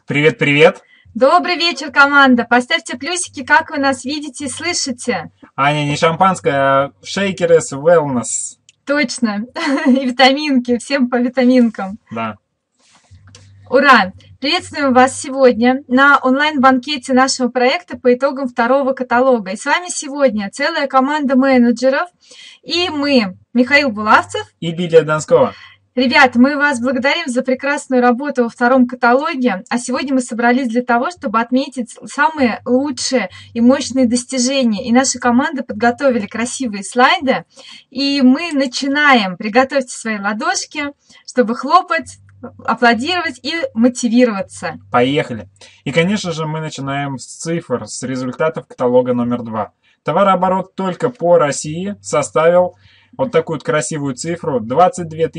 Привет, привет! Добрый вечер, команда! Поставьте плюсики, как вы нас видите и слышите. Аня, не шампанское, а шейкеры с wellness. Точно. И витаминки. Всем по витаминкам. Да. Ура! Приветствуем вас сегодня на онлайн-банкете нашего проекта по итогам второго каталога. И с вами сегодня целая команда менеджеров. И мы, Михаил Булавцев И Лилия Донскова. Ребят, мы вас благодарим за прекрасную работу во втором каталоге, а сегодня мы собрались для того, чтобы отметить самые лучшие и мощные достижения. И наша команда подготовили красивые слайды, и мы начинаем. Приготовьте свои ладошки, чтобы хлопать, аплодировать и мотивироваться. Поехали! И, конечно же, мы начинаем с цифр, с результатов каталога номер 2. Товарооборот только по России составил вот такую вот красивую цифру: 22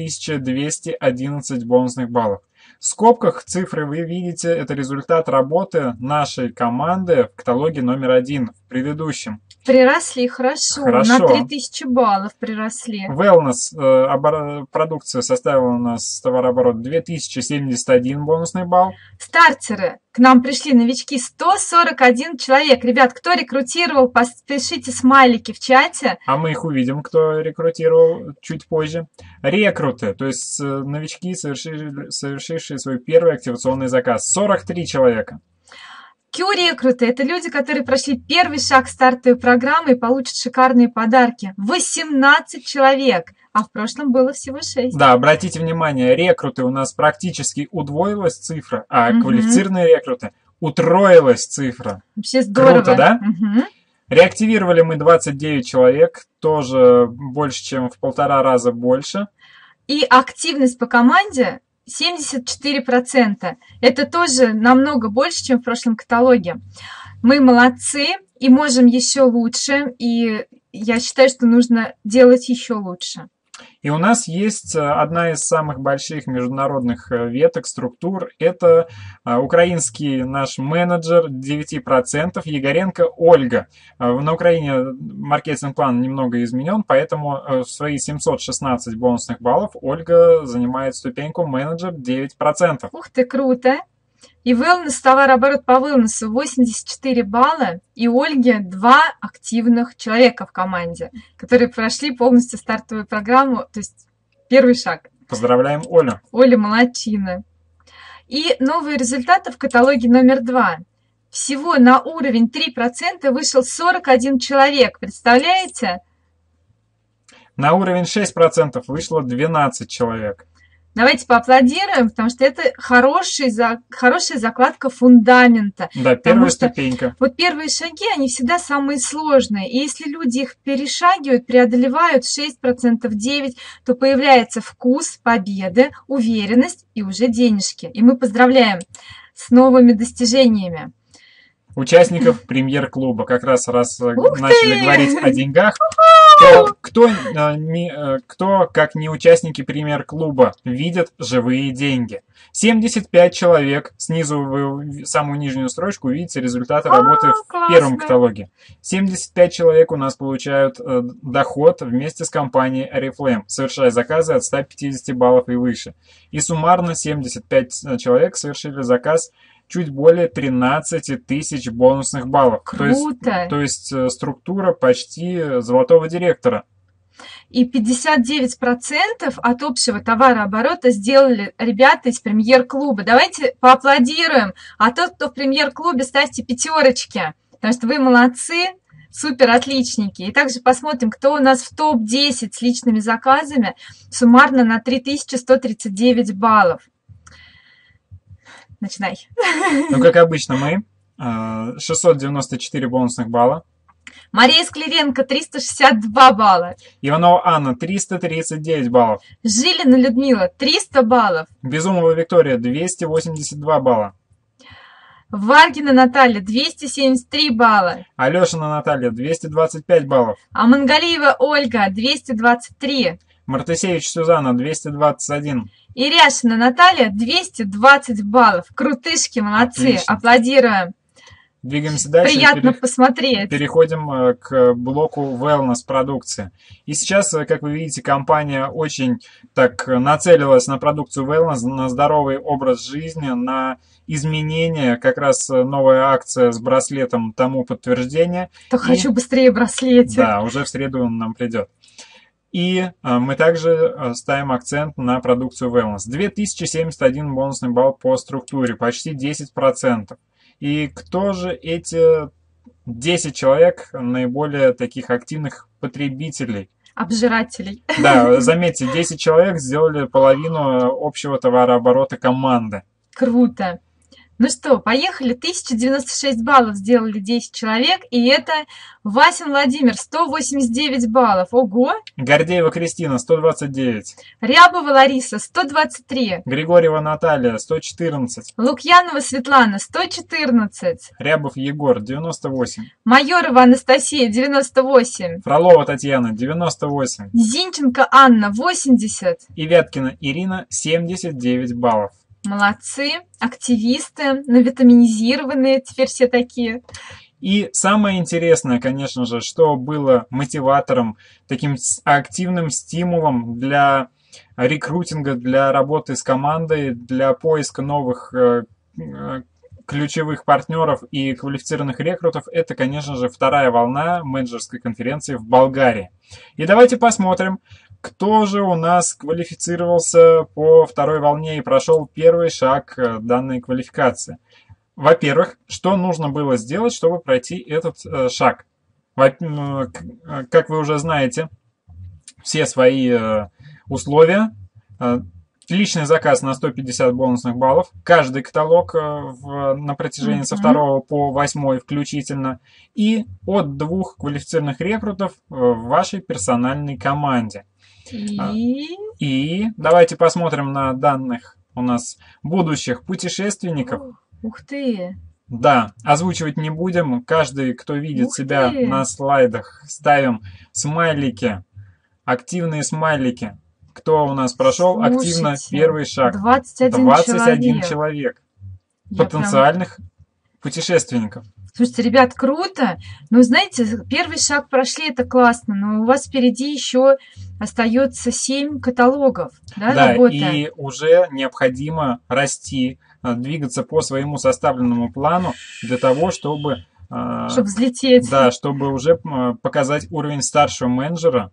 211 бонусных баллов. В скобках цифры вы видите, это результат работы нашей команды в каталоге номер 1, в предыдущем. Приросли хорошо. На 3000 баллов приросли. Wellness продукция составила у нас товарооборот 2071 бонусный балл. Стартеры. К нам пришли новички 141 человек. Ребят, кто рекрутировал, пишите смайлики в чате. А мы их увидим, кто рекрутировал чуть позже. Рекруты, то есть новички, совершившие свой первый активационный заказ. 43 человека. Q-рекруты – это люди, которые прошли первый шаг стартовой программы и получат шикарные подарки. 18 человек, а в прошлом было всего 6. Да, обратите внимание, рекруты у нас практически удвоилась цифра, а квалифицированные рекруты утроилась цифра. Вообще здорово. Круто, да? Реактивировали мы 29 человек, тоже больше, чем в 1,5 раза больше. И активность по команде 74%. Это тоже намного больше, чем в прошлом каталоге. Мы молодцы и можем еще лучше. И я считаю, что нужно делать еще лучше. И у нас есть одна из самых больших международных веток, структур. Это украинский наш менеджер 9%, Егоренко Ольга. На Украине маркетинг-план немного изменен, поэтому в свои 716 бонусных баллов Ольга занимает ступеньку менеджер 9%. Ух ты, круто! И wellness, товарооборот по wellness 84 балла, и у Ольги 2 активных человека в команде, которые прошли полностью стартовую программу, то есть первый шаг. Поздравляем Олю. Оля молодчина. И новые результаты в каталоге номер 2. Всего на уровень 3% вышел 41 человек, представляете? На уровень 6% вышло 12 человек. Давайте поаплодируем, потому что это хорошая закладка фундамента. Да, первая ступенька. Вот первые шаги, они всегда самые сложные. И если люди их перешагивают, преодолевают 6%, 9%, то появляется вкус победы, уверенность и уже денежки. И мы поздравляем с новыми достижениями участников премьер-клуба. Как раз начали говорить о деньгах, кто, как не участники премьер-клуба, видят живые деньги. 75 человек, снизу вы самую нижнюю строчку увидите результаты работы в первом каталоге. 75 человек у нас получают доход вместе с компанией Oriflame, совершая заказы от 150 баллов и выше. И суммарно 75 человек совершили заказ чуть более 13 тысяч бонусных баллов. Круто! То есть структура почти золотого директора. И 59% от общего товарооборота сделали ребята из премьер-клуба. Давайте поаплодируем. А тот, кто в премьер-клубе, ставьте пятерочки, потому что вы молодцы, супер отличники. И также посмотрим, кто у нас в топ-10 с личными заказами, суммарно на 3139 баллов. Начинай. Ну, как обычно, мы 694 бонусных балла. Мария Скляренко 362 балла. Иванова Анна 339 баллов. Жилина Людмила 300 баллов. Безумова Виктория 282 балла. Варгина Наталья 273 балла. Алешина Наталья 225 баллов. Амангалиева Ольга 223. Мартысевич Сюзанна 221. Иряшина Наталья 220 баллов. Крутышки, молодцы. Отлично. Аплодируем. Двигаемся дальше. Приятно посмотреть. Переходим к блоку wellness продукции. И сейчас, как вы видите, компания очень так нацелилась на продукцию wellness, на здоровый образ жизни, на изменения. Как раз новая акция с браслетом тому подтверждение. Хочу быстрее браслетик. Да, уже в среду он нам придет. И мы также ставим акцент на продукцию wellness. 2071 бонусный балл по структуре, почти 10%. И кто же эти 10 человек наиболее таких активных потребителей? Обжирателей. Да, заметьте, 10 человек сделали половину общего товарооборота команды. Круто. Ну что, поехали. 1096 баллов сделали 10 человек, и это Васин Владимир, 189 баллов. Ого! Гордеева Кристина, 129. Рябова Лариса, 123. Григорьева Наталья, 114. Лукьянова Светлана, 114. Рябов Егор, 98. Майорова Анастасия, 98. Фролова Татьяна, 98. Зинченко Анна, 80. И Вяткина Ирина, 79 баллов. Молодцы, активисты, навитаминизированные, теперь все такие. И самое интересное, конечно же, что было мотиватором, таким активным стимулом для рекрутинга, для работы с командой, для поиска новых ключевых партнеров и квалифицированных рекрутов, это, конечно же, вторая волна менеджерской конференции в Болгарии. И давайте посмотрим, кто же у нас квалифицировался по второй волне и прошел первый шаг данной квалификации. Во-первых, что нужно было сделать, чтобы пройти этот шаг? Как вы уже знаете, все свои условия. Личный заказ на 150 бонусных баллов. Каждый каталог на протяжении со 2 по 8 включительно. И от 2 квалифицированных рекрутов в вашей персональной команде. И давайте посмотрим на данных у нас будущих путешественников. Ух ты! Да, озвучивать не будем. Каждый, кто видит себя на слайдах, ставим смайлики, активные смайлики. Кто у нас прошел активно первый шаг? 21 человек. Потенциальных путешественников. Слушайте, ребят, круто. Ну, знаете, первый шаг прошли, это классно, но у вас впереди еще остается 7 каталогов, да, работы. И уже необходимо расти, двигаться по своему составленному плану для того, чтобы взлететь. Да, чтобы уже показать уровень старшего менеджера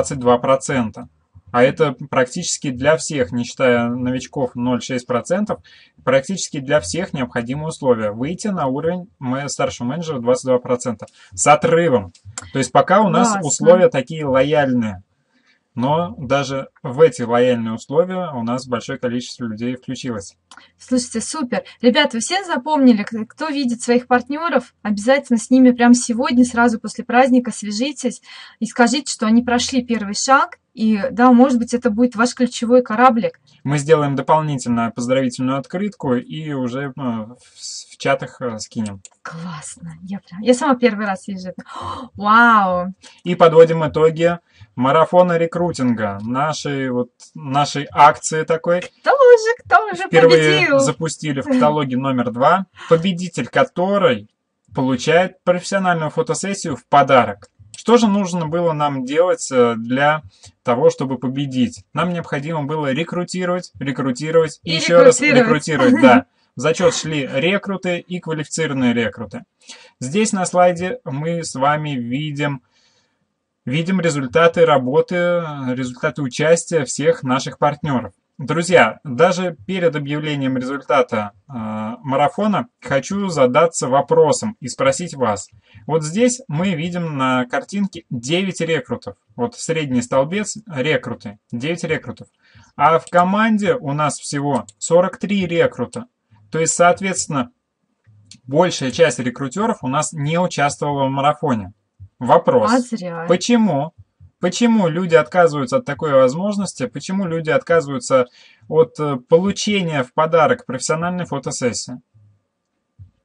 22%. А это практически для всех, не считая новичков 0,6%, практически для всех необходимые условия. Выйти на уровень старшего менеджера 22%. С отрывом. То есть пока у нас условия такие лояльные. Но даже в эти лояльные условия у нас большое количество людей включилось. Слушайте, супер. Ребята, вы все запомнили, кто видит своих партнеров, обязательно с ними прямо сегодня, сразу после праздника свяжитесь и скажите, что они прошли первый шаг. И да, может быть, это будет ваш ключевой кораблик. Мы сделаем дополнительно поздравительную открытку и уже в чатах скинем. Классно. Я сама первый раз вижу это. Вау! И подводим итоги марафона рекрутинга. Нашей акции такой. Кто же впервые победил? Запустили в каталоге номер 2. Победитель которой получает профессиональную фотосессию в подарок. Что же нужно было нам делать для того, чтобы победить? Нам необходимо было рекрутировать и еще раз рекрутировать. Да. В зачет шли рекруты и квалифицированные рекруты. Здесь на слайде мы с вами видим результаты работы, результаты участия всех наших партнеров. Друзья, даже перед объявлением результата марафона хочу задаться вопросом и спросить вас. Вот здесь мы видим на картинке 9 рекрутов. Вот средний столбец – рекруты, 9 рекрутов. А в команде у нас всего 43 рекрута. То есть, соответственно, большая часть рекрутеров у нас не участвовала в марафоне. Вопрос. Почему? Почему люди отказываются от такой возможности? Почему люди отказываются от получения в подарок профессиональной фотосессии?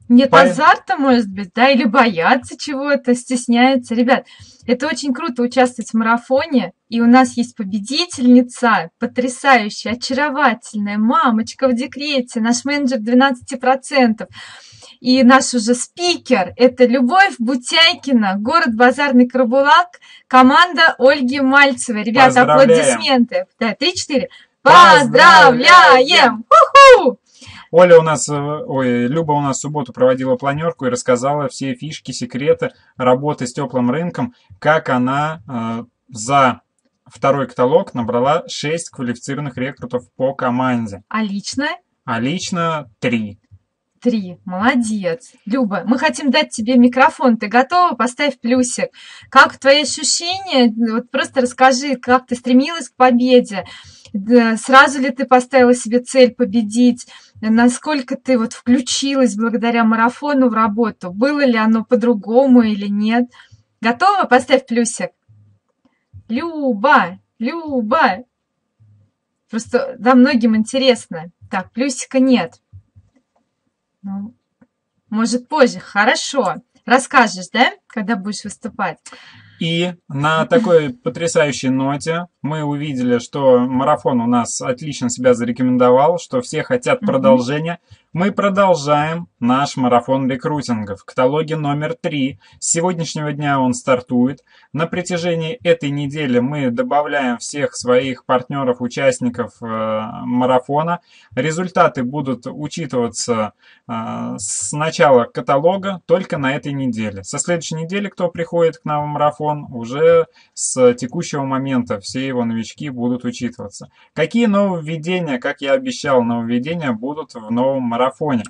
Нет азарта, может быть, да, или боятся чего-то, стесняются. Ребят, это очень круто участвовать в марафоне, и у нас есть победительница, потрясающая, очаровательная мамочка в декрете, наш менеджер 12%. И наш уже спикер – это Любовь Бутяйкина, город Базарный Карабулак, команда Ольги Мальцевой. Ребята, аплодисменты. Да, 3-4. Поздравляем! Ху-ху! Оля у нас, Люба у нас в субботу проводила планерку и рассказала все фишки, секреты работы с теплым рынком, как она за второй каталог набрала 6 квалифицированных рекрутов по команде. А лично? А лично 3. 3. Молодец. Люба, мы хотим дать тебе микрофон. Ты готова? Поставь плюсик. Как твои ощущения? Вот просто расскажи, как ты стремилась к победе. Сразу ли ты поставила себе цель победить? Насколько ты вот включилась благодаря марафону в работу? Было ли оно по-другому или нет? Готова? Поставь плюсик. Люба, Люба. Просто, да, многим интересно. Так, плюсика нет. Ну, может, позже. Хорошо. Расскажешь, да, когда будешь выступать? И на такой потрясающей ноте мы увидели, что марафон у нас отлично себя зарекомендовал, что все хотят продолжения. Мы продолжаем наш марафон рекрутинга в каталоге номер 3. С сегодняшнего дня он стартует. На протяжении этой недели мы добавляем всех своих партнеров, участников марафона. Результаты будут учитываться с начала каталога только на этой неделе. Со следующей недели, кто приходит к нам в марафон, уже с текущего момента все его новички будут учитываться. Какие нововведения, как я обещал, нововведения будут в новом марафоне?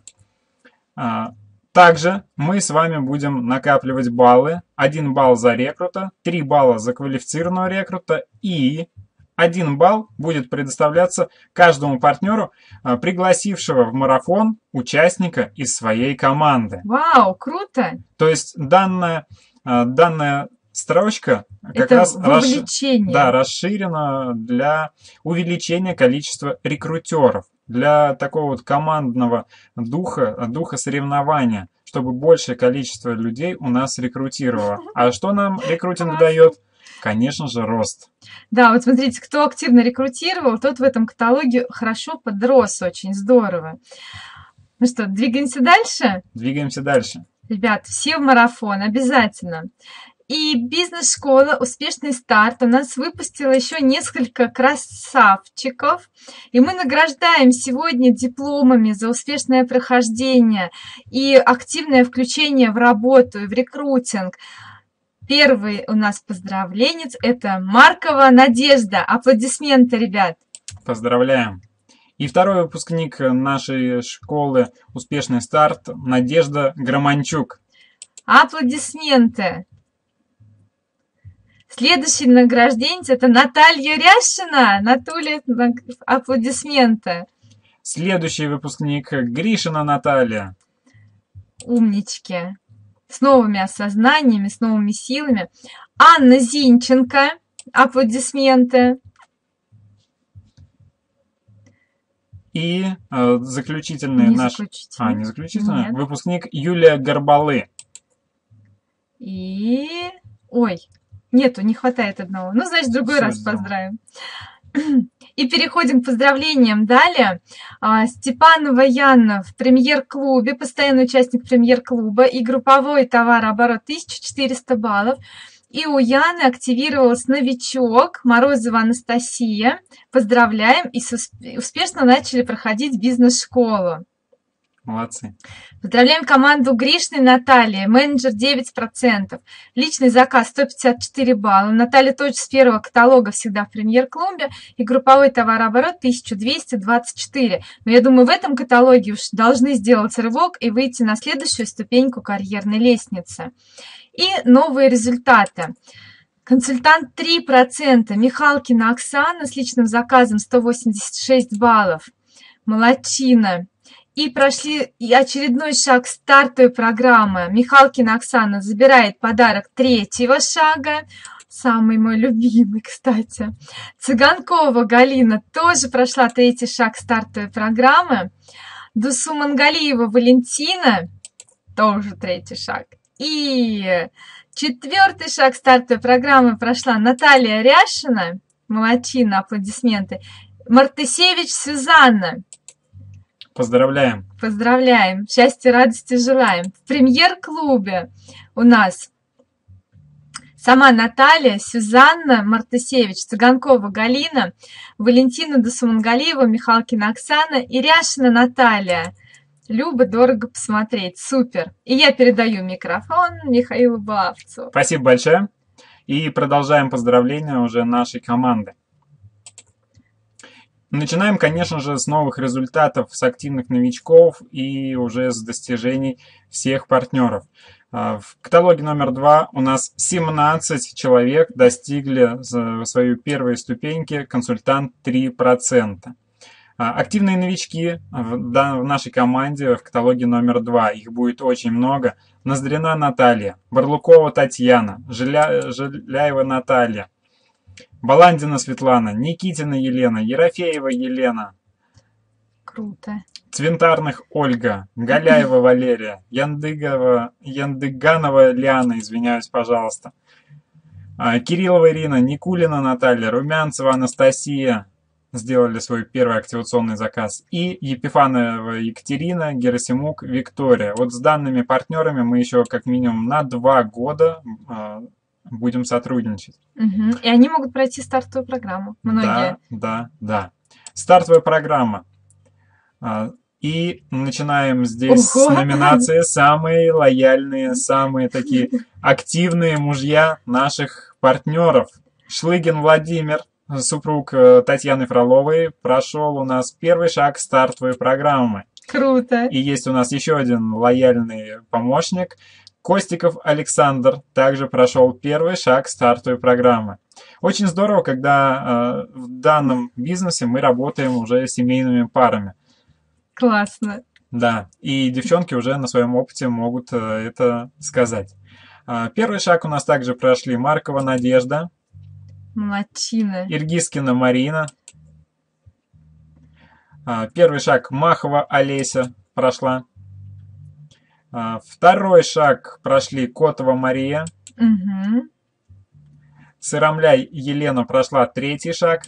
Также мы с вами будем накапливать баллы. 1 балл за рекрута, 3 балла за квалифицированного рекрута и 1 балл будет предоставляться каждому партнеру, пригласившего в марафон участника из своей команды. Вау, круто! То есть данная строчка как раз расширена для увеличения количества рекрутеров, для такого вот командного духа соревнования, чтобы большее количество людей у нас рекрутировало. А что нам рекрутинг дает? Конечно же, рост. Да, вот смотрите, кто активно рекрутировал, тот в этом каталоге хорошо подрос, очень здорово. Ну что, двигаемся дальше? Двигаемся дальше. Ребят, все в марафон, обязательно. И бизнес-школа «Успешный старт» у нас выпустила еще несколько красавчиков. И мы награждаем сегодня дипломами за успешное прохождение и активное включение в работу и в рекрутинг. Первый у нас поздравленец – это Маркова Надежда. Аплодисменты, ребят. Поздравляем. И второй выпускник нашей школы «Успешный старт» – Надежда Громанчук. Аплодисменты. Следующий награжденец – это Наталья Ряшина. Наталья, аплодисменты. Следующий выпускник – Гришина Наталья. Умнички. С новыми осознаниями, с новыми силами. Анна Зинченко. Аплодисменты. И заключительный наш... не заключительный. Нет. Выпускник Юлия Горбалы. И... Ой, нету, не хватает одного. Ну, значит, в другой раз поздравим. И переходим к поздравлениям. Далее Степанова Яна в премьер-клубе, постоянный участник премьер-клуба и групповой товарооборот 1400 баллов. И у Яны активировалась новичок Морозова Анастасия. Поздравляем и успешно начали проходить бизнес-школу. Молодцы. Поздравляем команду Гришной Натальи, менеджер 9%. Личный заказ 154 балла. Наталья тоже с первого каталога всегда в премьер-клубе. И групповой товарооборот 1224. Но я думаю, в этом каталоге уж должны сделать рывок и выйти на следующую ступеньку карьерной лестницы. И новые результаты. Консультант 3%. Михалкина Оксана с личным заказом 186 баллов. Молодчина. И прошли очередной шаг стартовой программы. Михалкина Оксана забирает подарок 3-го шага. Самый мой любимый, кстати. Цыганкова Галина тоже прошла 3-й шаг стартовой программы. Дусу Мангалиева Валентина Тоже третий шаг. И четвертый шаг стартовой программы прошла Наталья Ряшина. Молодчина, аплодисменты. Мартысевич Сюзанна. Поздравляем. Поздравляем. Счастья, радости желаем. В премьер-клубе у нас сама Наталья, Сюзанна Мартысевич, Цыганкова Галина, Валентина Досумангалиева, Михалкина Оксана и Ряшина Наталья. Любо, дорого посмотреть. Супер. И я передаю микрофон Михаилу Балавцеву. Спасибо большое. И продолжаем поздравления уже нашей команды. Начинаем, конечно же, с новых результатов, с активных новичков и уже с достижений всех партнеров. В каталоге номер 2 у нас 17 человек достигли своей первой ступеньки консультант 3%. Активные новички в нашей команде в каталоге номер 2, их будет очень много. Ноздрина Наталья, Барлукова Татьяна, Жиляева Наталья, Баландина Светлана, Никитина Елена, Ерофеева Елена. Круто. Цвинтарных Ольга, Галяева Валерия, Яндыганова Лиана, извиняюсь, пожалуйста. Кириллова Ирина, Никулина Наталья, Румянцева Анастасия сделали свой первый активационный заказ. И Епифанова Екатерина, Герасимук Виктория. Вот с данными партнерами мы еще как минимум на 2 года будем сотрудничать. Угу. И они могут пройти стартовую программу. Многие. Да. Стартовая программа. И начинаем здесь с номинации «Самые лояльные, самые такие активные мужья наших партнеров». Шлыгин Владимир, супруг Татьяны Фроловой, прошел у нас первый шаг стартовой программы. Круто. И есть у нас еще один лояльный помощник. Костиков Александр также прошел первый шаг стартовой программы. Очень здорово, когда в данном бизнесе мы работаем уже семейными парами. Классно. Да, и девчонки уже на своем опыте могут это сказать. Первый шаг у нас также прошли Маркова Надежда. Молодчина. Иргизкина Марина. Первый шаг Махова Олеся прошла. Второй шаг прошли Котова Мария. Угу. Сыромляй Елена прошла третий шаг.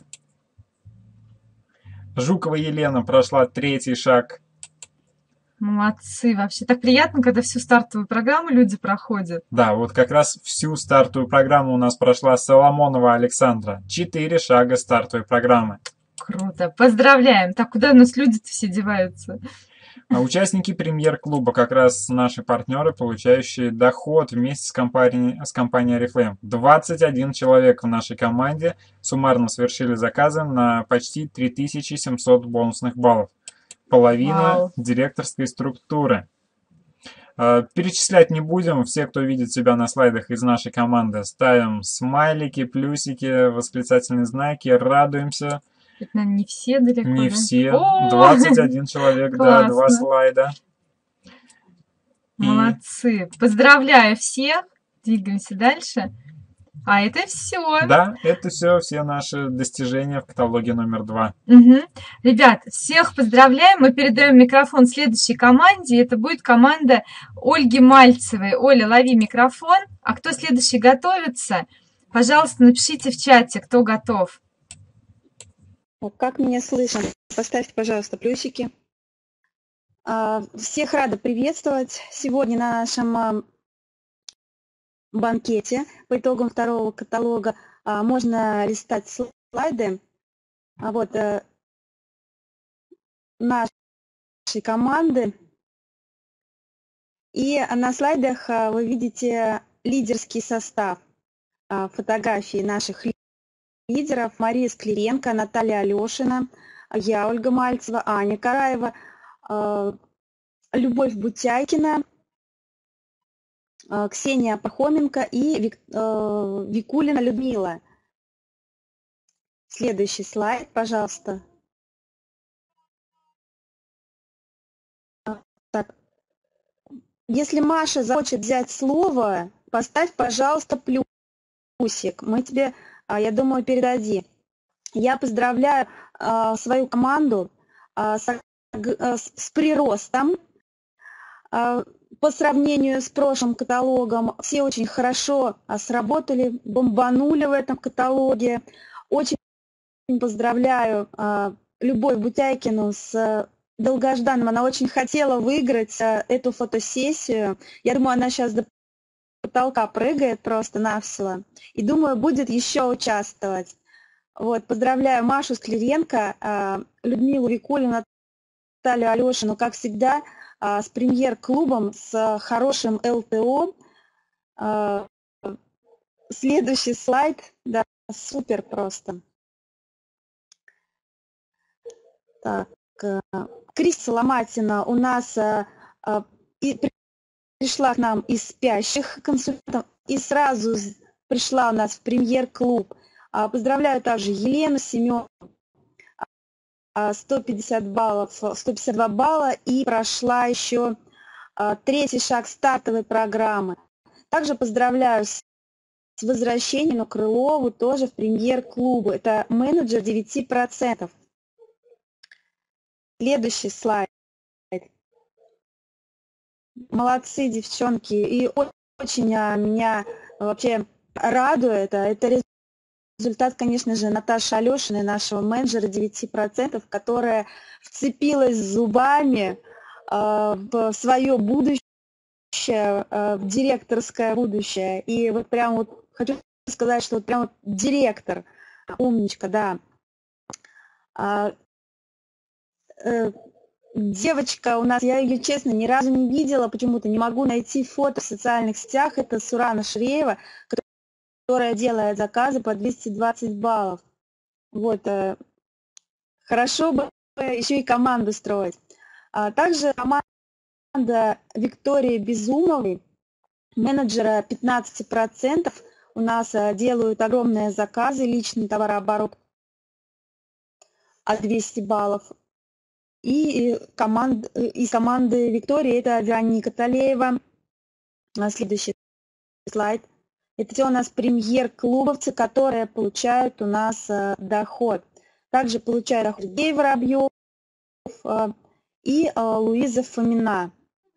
Жукова Елена прошла третий шаг. Молодцы вообще. Так приятно, когда всю стартовую программу люди проходят. Да, вот как раз всю стартовую программу у нас прошла Соломонова Александра. 4 шага стартовой программы. Круто. Поздравляем. Так, куда у нас люди-то все деваются? Участники премьер-клуба, как раз наши партнеры, получающие доход вместе с компанией Oriflame. 21 человек в нашей команде суммарно совершили заказы на почти 3700 бонусных баллов. Половина директорской структуры. Перечислять не будем. Все, кто видит себя на слайдах из нашей команды, ставим смайлики, плюсики, восклицательные знаки, радуемся. Это, наверное, не все далеко, Не да? все. 21 человек, да, 2 слайда. Молодцы. Поздравляю всех. Двигаемся дальше. А это все. Да, это все наши достижения в каталоге номер 2. Угу. Ребят, всех поздравляем. Мы передаем микрофон следующей команде. Это будет команда Ольги Мальцевой. Оля, лови микрофон. А кто следующий готовится, пожалуйста, напишите в чате, кто готов. Как меня слышно? Поставьте, пожалуйста, плюсики. Всех рада приветствовать сегодня на нашем банкете. По итогам второго каталога можно листать слайды. Вот нашей команды. И на слайдах вы видите лидерский состав, фотографии наших лидеров: Мария Скляренко, Наталья Алешина, я, Ольга Мальцева, Аня Караева, Любовь Бутяйкина, Ксения Пахоменко и Викулина Людмила. Следующий слайд, пожалуйста. Так. Если Маша захочет взять слово, поставь, пожалуйста, плюсик. Мы тебе, я думаю, передадим. Я поздравляю свою команду с приростом. По сравнению с прошлым каталогом, все очень хорошо сработали, бомбанули в этом каталоге. Очень поздравляю Любовь Бутяйкину с долгожданным. Она очень хотела выиграть эту фотосессию. Я думаю, она сейчас до потолка прыгает просто-навсего. И думаю, будет еще участвовать. Вот, поздравляю Машу Склиренко, Людмилу Викулину, Наталью Алешину, как всегда, с премьер-клубом, с хорошим ЛТО. Следующий слайд. Да, супер просто. Так, Кристина Ломатина у нас пришла к нам из спящих консультантов и сразу пришла у нас в премьер-клуб. Поздравляю также Елену Семенову, 150 баллов, 152 балла, и прошла еще третий шаг стартовой программы. Также поздравляю с возвращением Крылову тоже в премьер-клубу. Это менеджер 9%. Следующий слайд. Молодцы, девчонки. И очень меня вообще радует. Это результат, конечно же, Наташи Алешиной, нашего менеджера 9%, которая вцепилась зубами в свое будущее, в директорское будущее. И вот прям вот хочу сказать, что вот прям вот директор, умничка, да. Девочка у нас, я ее, честно, ни разу не видела, почему-то не могу найти фото в социальных сетях. Это Сурана Шреева, которая делает заказы по 220 баллов. Вот, хорошо бы еще и команду строить. Также команда Виктории Безумовой, менеджера 15%, у нас делают огромные заказы, личный товарооборот от 200 баллов. И из команды Виктории это Вероника Талеева. Следующий слайд. Это все у нас премьер-клубовцы, которые получают у нас доход. Также получает доход Сергей Воробьев и Луиза Фомина.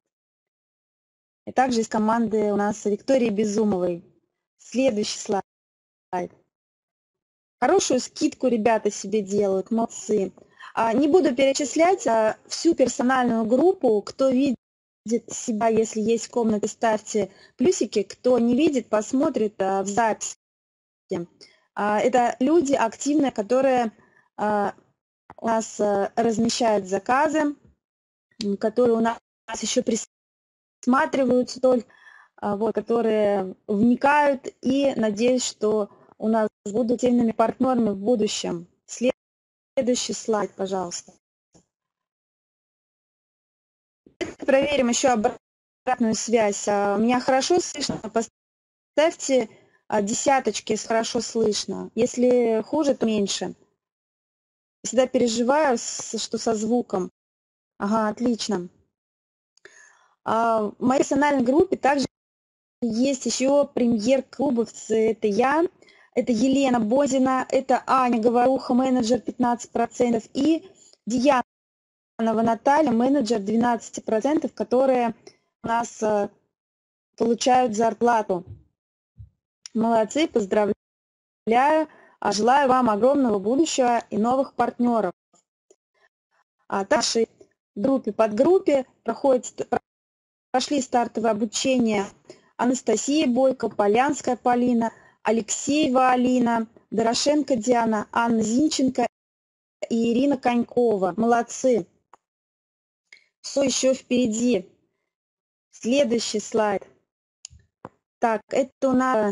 И также из команды у нас Виктории Безумовой. Следующий слайд. Хорошую скидку ребята себе делают, молодцы. Не буду перечислять всю персональную группу. Кто видит себя, если есть комнаты, ставьте плюсики. Кто не видит, посмотрит в записи. Это люди активные, которые у нас размещают заказы, которые у нас еще присматриваются только, вот, которые вникают, и надеюсь, что у нас будут сильными партнерами в будущем. Следующий слайд, пожалуйста. Проверим еще обратную связь. Меня хорошо слышно? Поставьте десяточки, если хорошо слышно. Если хуже, то меньше. Всегда переживаю, что со звуком. Ага, отлично. В моей персональной группе также есть еще премьер-клубовцы. Это я, это Елена Бозина, это Аня Говоруха, менеджер 15%, и Диана Наталья, менеджер 12%, которые у нас получают зарплату. Молодцы, поздравляю. Желаю вам огромного будущего и новых партнеров. В нашей группе, подгруппе прошли стартовое обучение Анастасия Бойко, Полянская Полина, Алексеева Алина, Дорошенко Диана, Анна Зинченко и Ирина Конькова. Молодцы. Все еще впереди. Следующий слайд. Так, это у нас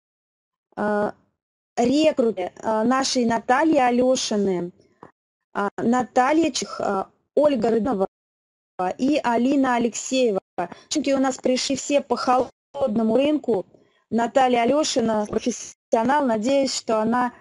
рекруты нашей Натальи Алешины, Наталья Чих, Ольга Рыдова и Алина Алексеева. Девчонки у нас пришли все по холодному рынку. Наталья Алешина, профессионал, надеюсь, что она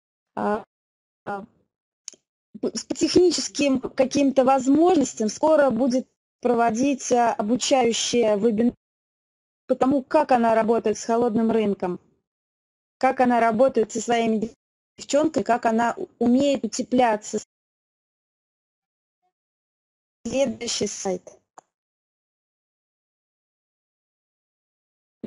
по техническим каким-то возможностям скоро будет проводить обучающие вебинары по тому, как она работает с холодным рынком, как она работает со своими девчонками, как она умеет утепляться. Следующий сайт.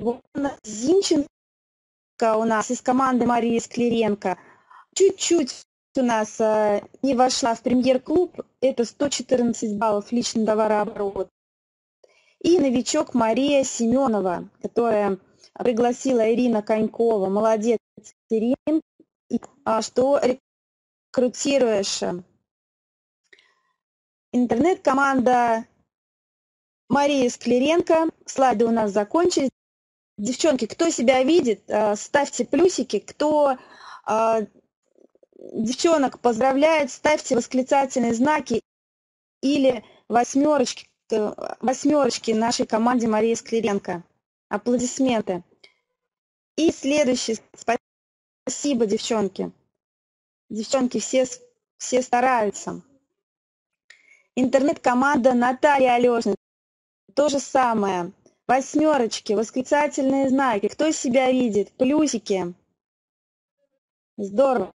Ивановна Зинченко у нас из команды Марии Склиренко. Чуть-чуть у нас не вошла в премьер-клуб. Это 114 баллов личный товарооборот. И новичок Мария Семенова, которая пригласила Ирина Конькова. Молодец, Ирина, что рекрутируешь. Интернет-команда Марии Склиренко. Слайды у нас закончились. Девчонки, кто себя видит, ставьте плюсики. Кто девчонок поздравляет, ставьте восклицательные знаки или восьмерочки нашей команде Марии Склиренко. Аплодисменты. И следующий. Спасибо, девчонки. Девчонки все стараются. Интернет-команда Наталья Алешина. То же самое. Восьмерочки, восклицательные знаки. Кто себя видит? Плюсики. Здорово.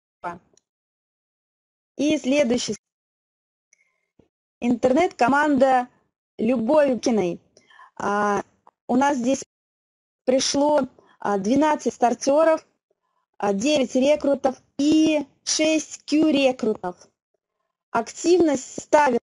И следующий. Интернет-команда Любови Киной. У нас здесь пришло 12 стартеров, 9 рекрутов и 6 Q-рекрутов. Активность ставит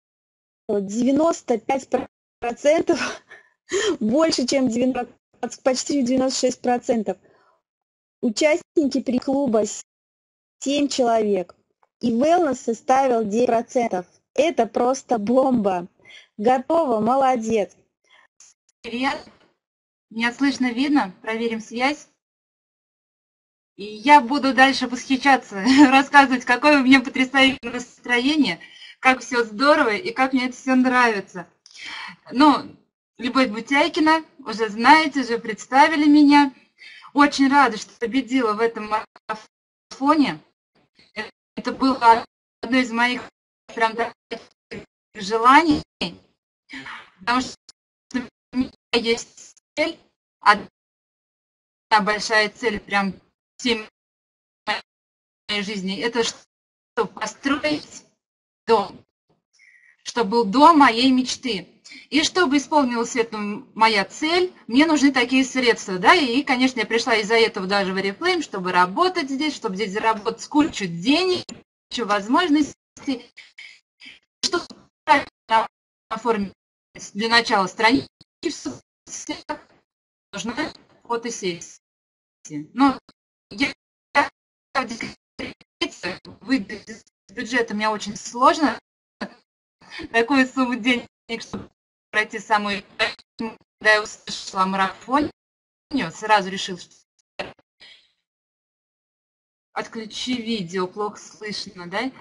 95%, больше, чем 90%, почти 96%. Участники клуба 7 человек. И wellness составил 9%. Это просто бомба. Готово, молодец. Привет. Меня слышно, видно? Проверим связь. И я буду дальше восхищаться, рассказывать, какое у меня потрясающее настроение, как все здорово и как мне это все нравится. Ну, Любовь Бутяйкина, уже знаете, уже представили меня. Очень рада, что победила в этом марафоне. Это было одно из моих прям таких желаний, потому что у меня есть цель, одна большая цель прям всей моей жизни, это чтобы построить дом, чтобы был дом моей мечты. И чтобы исполнилась эта моя цель, мне нужны такие средства, да, и, конечно, я пришла из-за этого даже в Oriflame, чтобы работать здесь, чтобы здесь заработать кучу денег, кучу возможностей, чтобы оформить для начала странички в соцсетях, нужна фотосессия. Но я в декрете, выйти из бюджета мне очень сложно, такую сумму денег, чтобы пройти самую, когда я услышала о марафоне, сразу решил, что отключи видео, плохо слышно, да?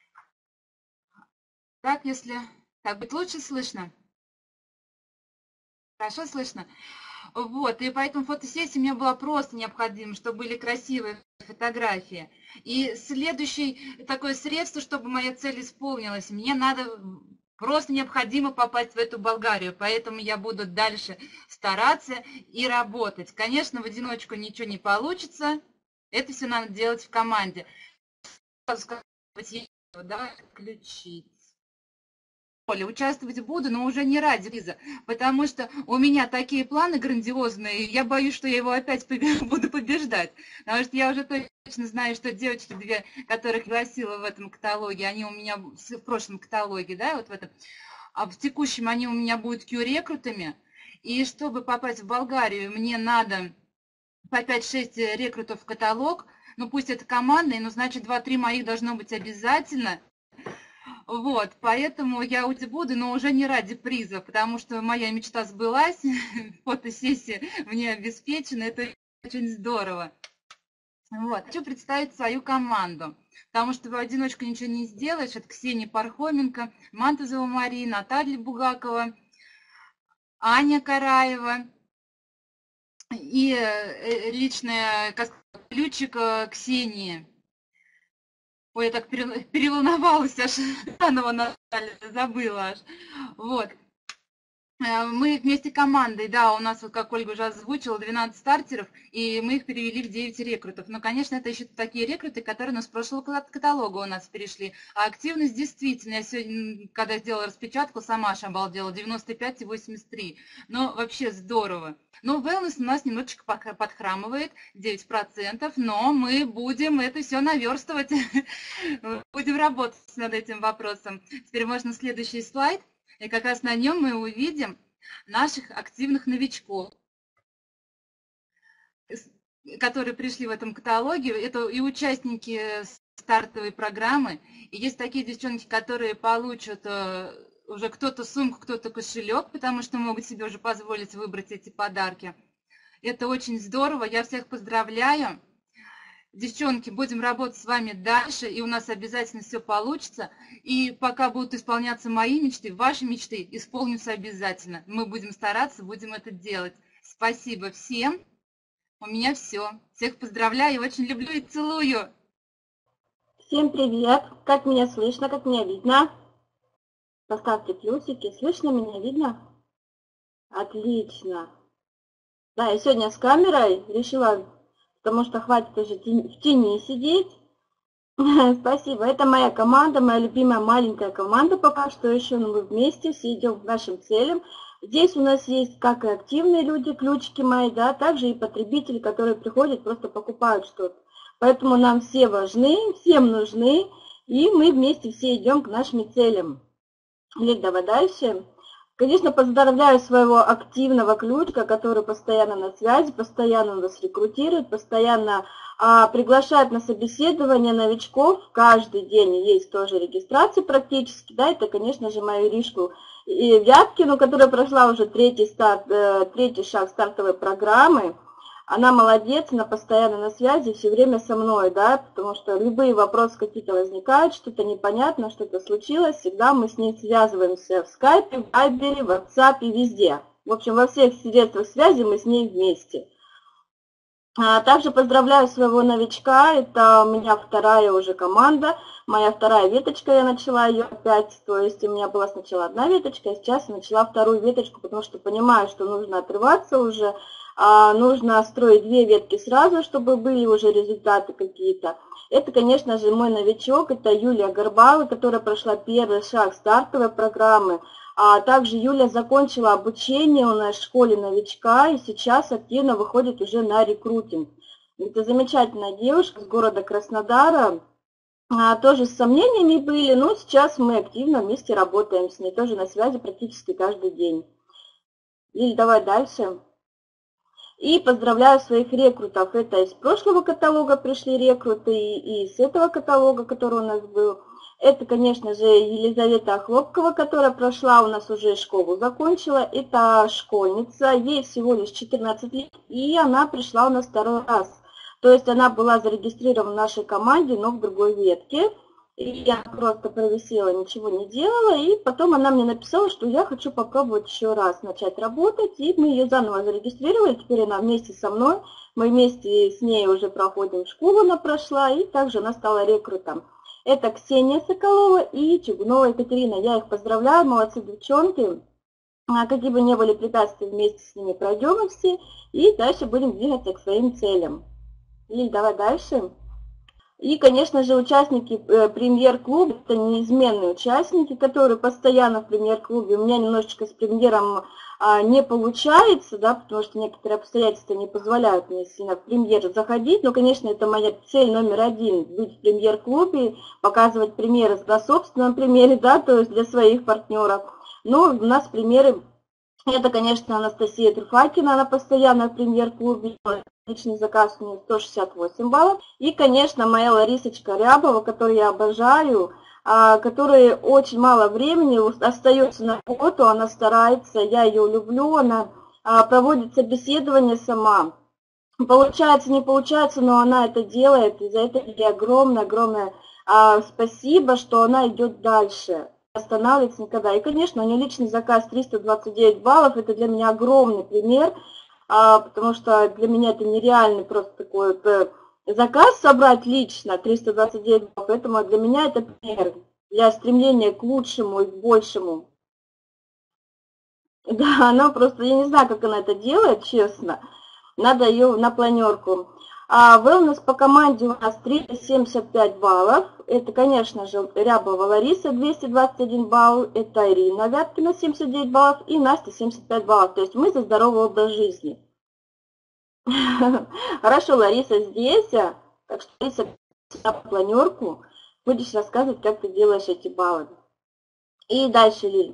Так, если так будет лучше слышно? Хорошо слышно? Вот, и поэтому фотосессия мне была просто необходима, чтобы были красивые фотографии. И следующее такое средство, чтобы моя цель исполнилась, мне надо, просто необходимо попасть в эту Болгарию, поэтому я буду дальше стараться и работать. Конечно, в одиночку ничего не получится, это все надо делать в команде. Давай включить. Участвовать буду, но уже не ради приза, потому что у меня такие планы грандиозные, и я боюсь, что я его опять буду побеждать, потому что я уже точно знаю, что девочки две, которых пригласила в этом каталоге, они у меня в прошлом каталоге, да, вот в этом, а в текущем они у меня будут Q-рекрутами, и чтобы попасть в Болгарию, мне надо по 5-6 рекрутов в каталог, ну пусть это командные, но значит 2-3 моих должно быть обязательно. Вот, поэтому я буду, но уже не ради приза, потому что моя мечта сбылась, фотосессия мне обеспечена, это очень здорово. Вот, хочу представить свою команду, потому что в одиночку ничего не сделаешь. Это Ксения Пархоменко, Мантузова Мария, Наталья Бугакова, Аня Караева и личный ключик Ксении. Ой, я так переволновалась аж, заново Наталья, забыла аж. Вот. Мы вместе командой, да, у нас, вот как Ольга уже озвучила, 12 стартеров, и мы их перевели в 9 рекрутов. Но, конечно, это еще такие рекруты, которые у нас с прошлого каталога у нас перешли. А активность действительно, я сегодня, когда сделала распечатку, сама аж обалдела, 95,83. Но вообще здорово. Но wellness у нас немножечко подхрамывает, 9%, но мы будем это все наверстывать, будем работать над этим вопросом. Теперь можно следующий слайд. И как раз на нем мы увидим наших активных новичков, которые пришли в этом каталоге. Это и участники стартовой программы. И есть такие девчонки, которые получат уже кто-то сумку, кто-то кошелек, потому что могут себе уже позволить выбрать эти подарки. Это очень здорово. Я всех поздравляю. Девчонки, будем работать с вами дальше, и у нас обязательно все получится. И пока будут исполняться мои мечты, ваши мечты исполнятся обязательно. Мы будем стараться, будем это делать. Спасибо всем. У меня все. Всех поздравляю, очень люблю и целую. Всем привет. Как меня слышно, как меня видно? Поставьте плюсики. Слышно меня, видно? Отлично. Да, я сегодня с камерой решила, потому что хватит уже в тени сидеть. Спасибо. Это моя команда, моя любимая маленькая команда пока что еще, но мы вместе все идем к нашим целям. Здесь у нас есть как и активные люди, ключики мои, да, также и потребители, которые приходят, просто покупают что-то. Поэтому нам все важны, всем нужны, и мы вместе все идем к нашим целям. Лид, давай дальше. Конечно, поздравляю своего активного ключика, который постоянно на связи, постоянно нас рекрутирует, постоянно приглашает на собеседование новичков. Каждый день есть тоже регистрация практически. Да, это, конечно же, мою Иришку Вяткину, которая прошла уже третий шаг стартовой программы. Она молодец, она постоянно на связи, все время со мной, да, потому что любые вопросы какие-то возникают, что-то непонятно, что-то случилось, всегда мы с ней связываемся в скайпе, в вайбере, в ватсапе, везде. В общем, во всех средствах связи мы с ней вместе. Также поздравляю своего новичка, это у меня вторая уже команда, моя вторая веточка, я начала ее опять, то есть у меня была сначала одна веточка, а сейчас я начала вторую веточку, потому что понимаю, что нужно отрываться уже, нужно строить две ветки сразу, чтобы были уже результаты какие-то. Это, конечно же, мой новичок, это Юлия Горбава, которая прошла первый шаг стартовой программы. Также Юля закончила обучение у нас в школе новичка и сейчас активно выходит уже на рекрутинг. Это замечательная девушка с города Краснодара. Тоже с сомнениями были, но сейчас мы активно вместе работаем с ней, тоже на связи практически каждый день. Лиль, давай дальше. И поздравляю своих рекрутов. Это из прошлого каталога пришли рекруты, и из этого каталога, который у нас был. Это, конечно же, Елизавета Хлопкова, которая прошла у нас уже школу, закончила. Это школьница, ей всего лишь 14 лет, и она пришла у нас второй раз. То есть она была зарегистрирована в нашей команде, но в другой ветке. И я просто провисела, ничего не делала, и потом она мне написала, что я хочу попробовать еще раз начать работать, и мы ее заново зарегистрировали, теперь она вместе со мной, мы вместе с ней уже проходим школу, она прошла, и также она стала рекрутом. Это Ксения Соколова и Чугунова Екатерина, я их поздравляю, молодцы девчонки, какие бы ни были препятствия, вместе с ними пройдем и все, и дальше будем двигаться к своим целям. Лиль, давай дальше. И, конечно же, участники премьер-клуба, это неизменные участники, которые постоянно в премьер-клубе. У меня немножечко с премьером не получается, да, потому что некоторые обстоятельства не позволяют мне сильно в премьер заходить. Но, конечно, это моя цель номер один, быть в премьер-клубе, показывать примеры на собственном примере, да, то есть для своих партнеров. Но у нас примеры, это, конечно, Анастасия Трюфакина, она постоянно в премьер-клубе. Личный заказ у нее 168 баллов. И, конечно, моя Ларисочка Рябова, которую я обожаю, которой очень мало времени остается на работу, она старается, я ее люблю, она проводит собеседование сама. Получается, не получается, но она это делает, и за это ей огромное спасибо, что она идет дальше, останавливается никогда. И, конечно, у нее личный заказ 329 баллов, это для меня огромный пример, потому что для меня это нереальный просто такой заказ собрать лично 329 баллов, поэтому для меня это пример для стремления к лучшему и к большему. Да, она просто, я не знаю, как она это делает, честно. Надо ее на планерку. А wellness по команде у нас 375 баллов. Это, конечно же, Рябова Лариса 221 балл. Это Ирина Вяткина 79 баллов и Настя 75 баллов. То есть мы за здоровый образ жизни. Хорошо, Лариса здесь. Так что, Лариса, на планерку будешь рассказывать, как ты делаешь эти баллы. И дальше, Лиль.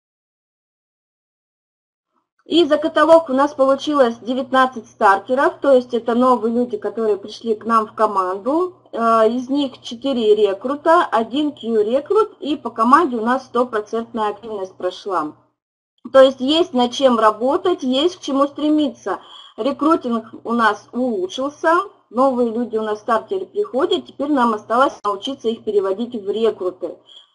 И за каталог у нас получилось 19 стартеров, то есть это новые люди, которые пришли к нам в команду. Из них 4 рекрута, 1 Q-рекрут, и по команде у нас 100% активность прошла. То есть над чем работать, есть к чему стремиться. Рекрутинг у нас улучшился, новые люди у нас в стартере приходят, теперь нам осталось научиться их переводить в рекруты.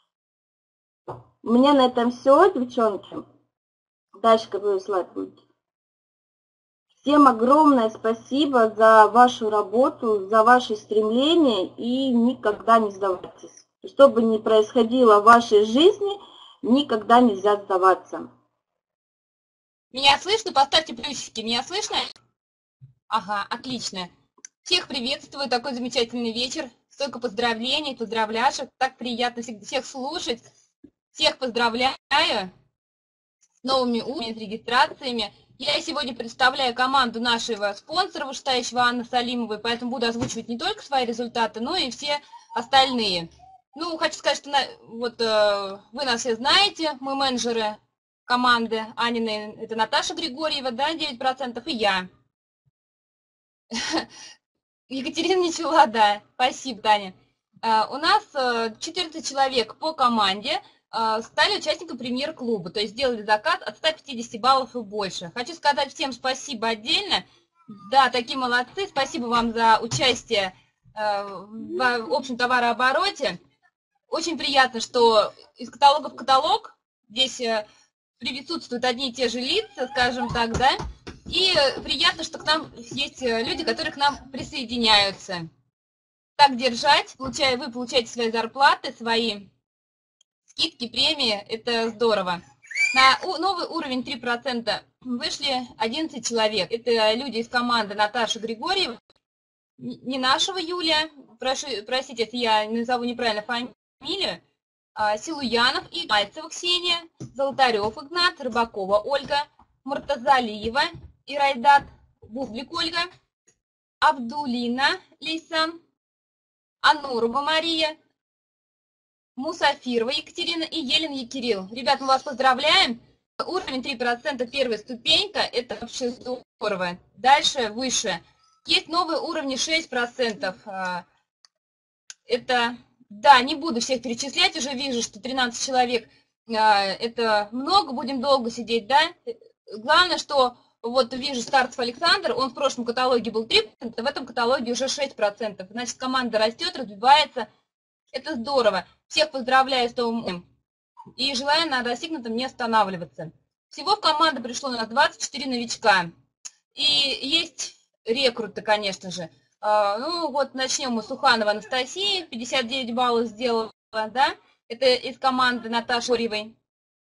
У меня на этом все, девчонки. Дальше какой слайд будет? Всем огромное спасибо за вашу работу, за ваши стремления и никогда не сдавайтесь. Что бы ни происходило в вашей жизни, никогда нельзя сдаваться. Меня слышно? Поставьте плюсики. Меня слышно? Ага, отлично. Всех приветствую. Такой замечательный вечер. Столько поздравлений, поздравляшек. Так приятно всех слушать. Всех поздравляю с новыми уровнями, с регистрациями. Я сегодня представляю команду нашего спонсора, вышестоящего Анны Салимовой, поэтому буду озвучивать не только свои результаты, но и все остальные. Ну, хочу сказать, что вот вы нас все знаете, мы менеджеры команды Аниной, это Наташа Григорьева, да, 9%, и я. Екатерина начала, да, спасибо, Таня. У нас 14 человек по команде стали участниками премьер-клуба, то есть сделали заказ от 150 баллов и больше. Хочу сказать всем спасибо отдельно. Да, такие молодцы. Спасибо вам за участие в общем товарообороте. Очень приятно, что из каталога в каталог здесь присутствуют одни и те же лица, скажем так, да. И приятно, что к нам есть люди, которые к нам присоединяются. Так держать. Вы получаете свои зарплаты, свои скидки, премии, это здорово. На новый уровень 3% вышли 11 человек. Это люди из команды Наташи Григорьевой, не нашего Юлия, простите, если я назову неправильно фамилию, Силуянов и Мальцева Ксения, Золотарев Игнат, Рыбакова Ольга, Муртазалиева Ирайдат, Бублик Ольга, Абдулина Лейсан, Анурова Мария, Мусафирова Екатерина и Елена Кирилл. Ребят, мы вас поздравляем. Уровень 3%, первая ступенька, это вообще здорово. Дальше выше. Есть новые уровни 6%. Это, да, не буду всех перечислять, уже вижу, что 13 человек, это много, будем долго сидеть, да. Главное, что вот вижу Старцев Александр, он в прошлом каталоге был 3%, в этом каталоге уже 6%. Значит, команда растет, развивается. Это здорово. Всех поздравляю с новым и желаю на достигнутом не останавливаться. Всего в команду пришло на 24 новичка. И есть рекруты, конечно же. Ну вот начнем мы с Суханова Анастасии, 59 баллов сделала, да? Это из команды Наташи Григорьевой.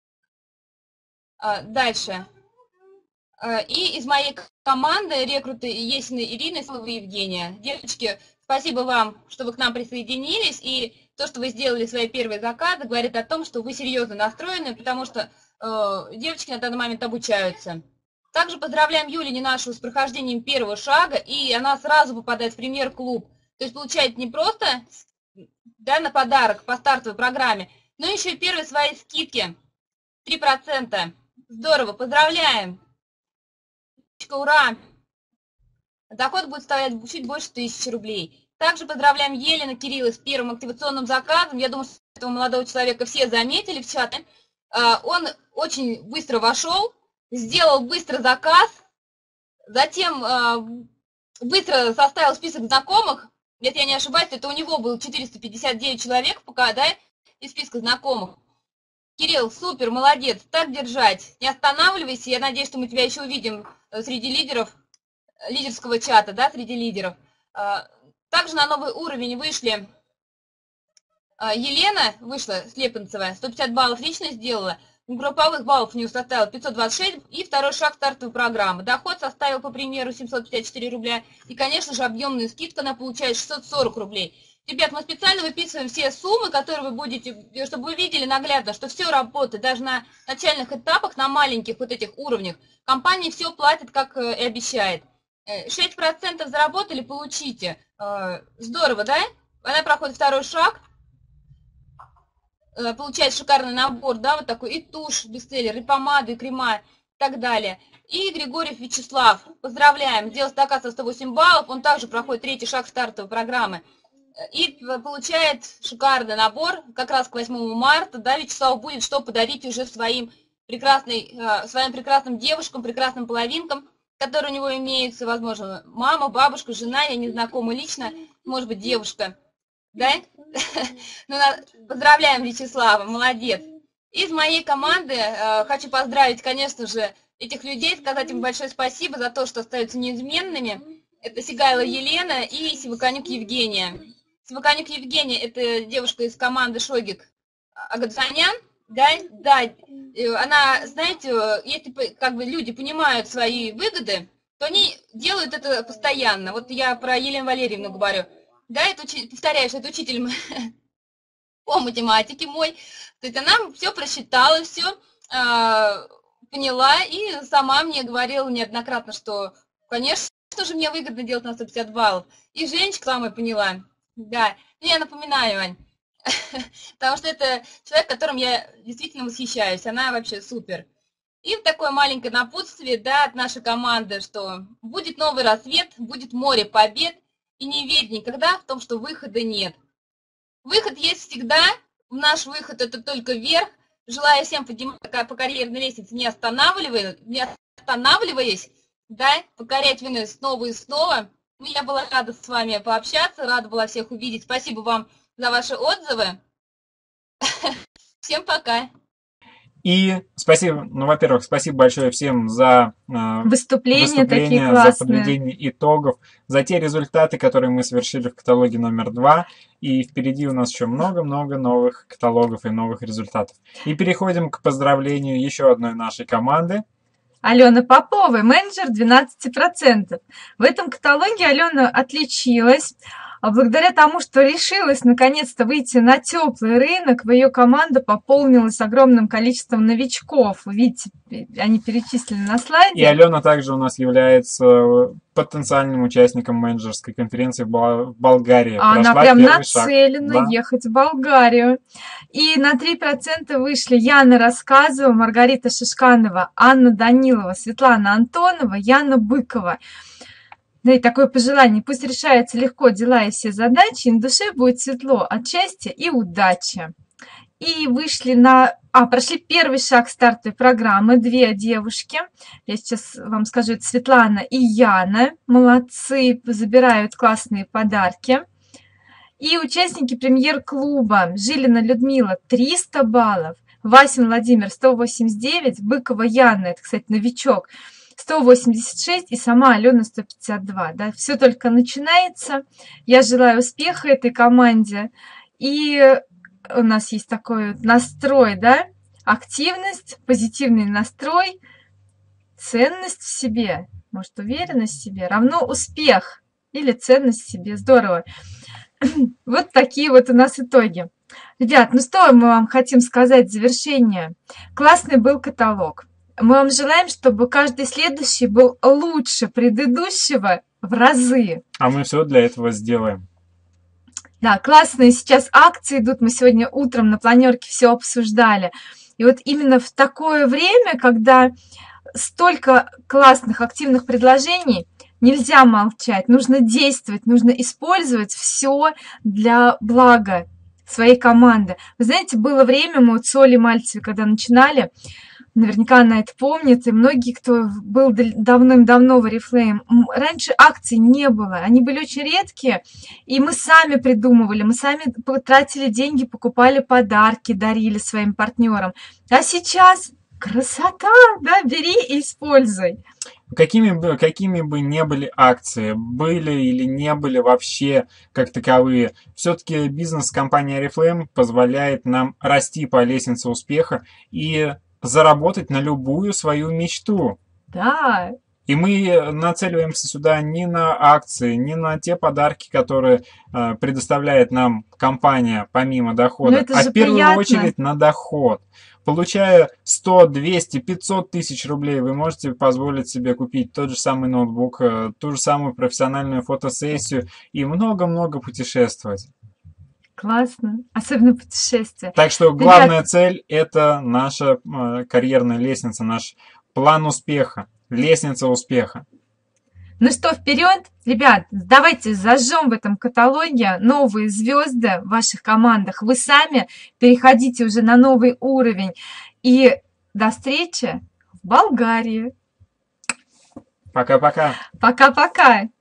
Дальше. И из моей команды рекруты Есина Ирина и Евгения. Девочки, спасибо вам, что вы к нам присоединились, и то, что вы сделали свои первые заказы, говорит о том, что вы серьезно настроены, потому что девочки на данный момент обучаются. Также поздравляем Юлию нашу с прохождением первого шага, и она сразу попадает в премьер-клуб. То есть получает не просто, да, на подарок по стартовой программе, но еще и первые свои скидки. 3%. Здорово, поздравляем. Ура! Доход будет составлять чуть больше 1000 рублей. Также поздравляем Елену Кирилла с первым активационным заказом. Я думаю, что этого молодого человека все заметили в чате. Он очень быстро вошел, сделал быстро заказ, затем быстро составил список знакомых. Если я не ошибаюсь, это у него было 459 человек пока, да, из списка знакомых. Кирилл, супер, молодец, так держать. Не останавливайся, я надеюсь, что мы тебя еще увидим среди лидеров, лидерского чата, да, среди лидеров. Также на новый уровень вышли Елена, вышла Слепенцева, 150 баллов лично сделала. групповых баллов у него составил 526, и второй шаг стартовой программы. Доход составил, по примеру, 754 рубля, и, конечно же, объемную скидку она получает 640 рублей. Ребят, мы специально выписываем все суммы, которые вы будете, чтобы вы видели наглядно, что все работает, даже на начальных этапах, на маленьких вот этих уровнях. Компания все платит, как и обещает. 6% заработали, получите. Здорово, да? Она проходит второй шаг. Получает шикарный набор, да, вот такой, и тушь, бестселлер, и помады, и крема, и так далее. И Григорьев Вячеслав, поздравляем, сделал заказ за 108 баллов, он также проходит третий шаг стартовой программы. И получает шикарный набор, как раз к 8 марта, да, Вячеславу будет что подарить уже своим прекрасным девушкам, прекрасным половинкам, которые у него имеются, возможно, мама, бабушка, жена, я не знакома лично, может быть, девушка. Да? Ну, поздравляем Вячеслава, молодец. Из моей команды хочу поздравить, конечно же, этих людей, сказать им большое спасибо за то, что остаются неизменными. Это Сигайло Елена и Сиваканюк Евгения. Сиваканюк Евгения – это девушка из команды Шогик Агадзанян. Да, она, знаете, если как бы люди понимают свои выгоды, то они делают это постоянно. Вот я про Елену Валерьевну говорю. Да, это повторяю, что это учитель по математике мой. То есть она все просчитала, все поняла и сама мне говорила неоднократно, что, конечно же, мне выгодно делать на 150 баллов. И Женечка самая поняла. Да, ну я напоминаю, Ань, потому что это человек, которым я действительно восхищаюсь. Она вообще супер. И такое маленькое напутствие, да, от нашей команды, что будет новый рассвет, будет море побед. И не верь никогда в том, что выхода нет. Выход есть всегда. Наш выход – это только вверх. Желаю всем подниматься по карьерной лестнице, не останавливаясь, да, покорять вину снова и снова. Ну, я была рада с вами пообщаться, рада была всех увидеть. Спасибо вам за ваши отзывы. Всем пока. И спасибо, ну, во-первых, спасибо большое всем за выступления такие за классные, подведение итогов, за те результаты, которые мы совершили в каталоге номер 2. И впереди у нас еще много-много новых каталогов и новых результатов. И переходим к поздравлению еще одной нашей команды. Алены Поповой, менеджер 12%. В этом каталоге Алена отличилась. Благодаря тому, что решилась наконец-то выйти на теплый рынок, ее команда пополнилась огромным количеством новичков. Вы видите, они перечислены на слайде. И Алена также у нас является потенциальным участником менеджерской конференции в Болгарии. Она прям нацелена ехать в Болгарию. И на 3% вышли Яна Рассказова, Маргарита Шишканова, Анна Данилова, Светлана Антонова, Яна Быкова. Да и такое пожелание: пусть решаются легко дела и все задачи, и на душе будет светло от счастья и удачи. И вышли прошли первый шаг стартовой программы 2 девушки. Я сейчас вам скажу, это Светлана и Яна. Молодцы, забирают классные подарки. И участники премьер-клуба: Жилина Людмила 300 баллов, Васин Владимир 189, Быкова Яна, это, кстати, новичок, 186, и сама Алена 152. Да? Все только начинается. Я желаю успеха этой команде. И у нас есть такой настрой, да? Активность, позитивный настрой, ценность в себе, может, уверенность в себе равно успех или ценность в себе. Здорово. Вот такие вот у нас итоги. Ребят, ну что мы вам хотим сказать в завершение? Классный был каталог. Мы вам желаем, чтобы каждый следующий был лучше предыдущего в разы. А мы все для этого сделаем. Да, классные сейчас акции идут. Мы сегодня утром на планерке все обсуждали. И вот именно в такое время, когда столько классных активных предложений, нельзя молчать. Нужно действовать, нужно использовать все для блага своей команды. Вы знаете, было время, мы вот с Олей Мальцевой, когда начинали, наверняка она это помнит, и многие, кто был давным-давно в Oriflame, раньше акций не было, они были очень редкие, и мы сами придумывали, мы сами тратили деньги, покупали подарки, дарили своим партнерам. А сейчас красота, да, бери и используй. Какими бы ни были акции, были или не были вообще как таковые, все-таки бизнес компании Oriflame позволяет нам расти по лестнице успеха, и заработать на любую свою мечту. Да, И мы нацеливаемся сюда не на акции, не на те подарки, которые предоставляет нам компания помимо дохода, это а же в первую приятно. очередь на доход. Получая 100, 200, 500 тысяч рублей, вы можете позволить себе купить тот же самый ноутбук, ту же самую профессиональную фотосессию и много-много путешествовать. классно. Особенно путешествия. Так что главная цель – это наша карьерная лестница, наш план успеха, лестница успеха. Ну что, вперед, ребят, давайте зажжем в этом каталоге новые звезды в ваших командах. Вы сами переходите уже на новый уровень. И до встречи в Болгарии. Пока-пока. Пока-пока.